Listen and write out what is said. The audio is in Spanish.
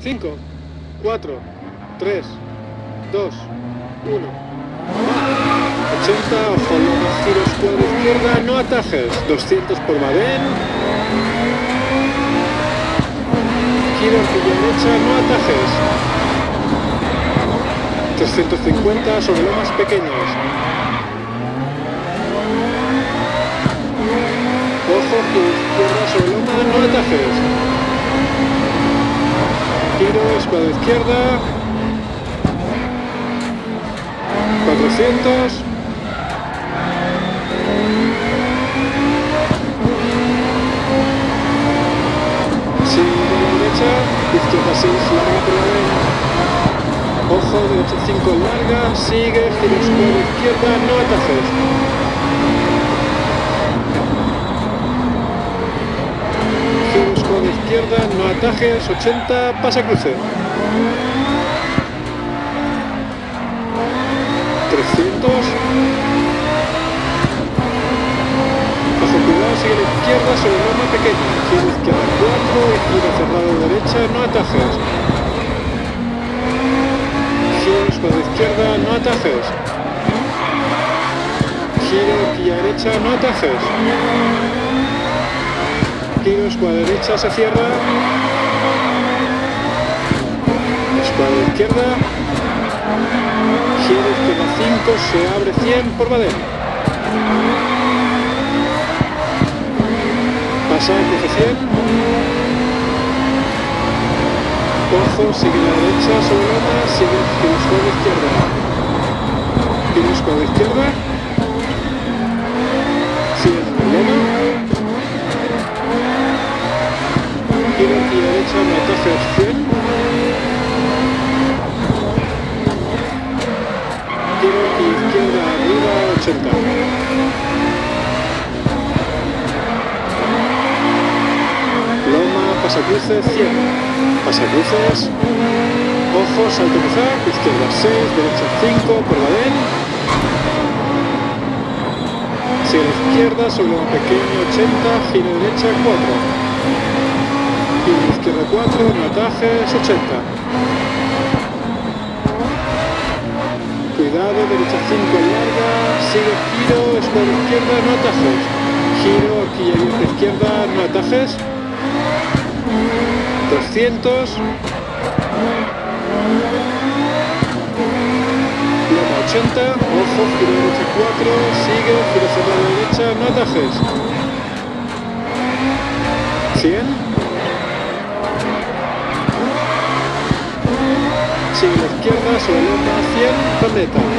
5, 4, 3, 2, 1. 80, ojo, loma, giro, escuadra izquierda, no atajes. 200 por Baden. Giro, horquilla derecha, no atajes. 350 sobre lomas pequeñas. Ojo, giro izquierda sobre loma, no atajes. Giro, escuadra izquierda. 400. Sigue a la derecha, izquierda 6, larga por la derecha. Ojo, derecha 5, larga, sigue, giro escuadra izquierda, no atajes. Giro escuadra izquierda, no atajes, 80, pasa cruce. 300. Bajo cuidado, sigue a la izquierda sobre loma pequeña. Giro izquierda 4 y giro cerrado derecha, no atajes. Giro escuadra izquierda, no atajes. Giro horquilla derecha, no atajes. Giro escuadra derecha, se cierra. Escuadra izquierda. Giro izquierda 5, se abre 100 por Baden. Pasa cruce 100. Ojo, sigue la derecha sobre loma, sigue giro escuadra izquierda. Giro escuadra izquierda. Sigue la loma. Giro y derecha, no atajes 100. Giro y izquierda arriba 80. Loma, pasacruce 100. Pasacruces. Ojo, salto cruzar, izquierda 6, derecha 5 por Baden. Sigue a la izquierda, sobre loma pequeño 80, giro derecha 4. Giro izquierda 4, no atajes 80. Cuidado, derecha 5 larga, sigue giro, escuadra izquierda, no atajes. Giro, horquilla abierta izquierda, no atajes. 200. Loma 80, ojo, giro derecha 4, sigue, giro cerrado derecha, no atajes. 100. Sigue a la izquierda, sobre loma 100, corneta.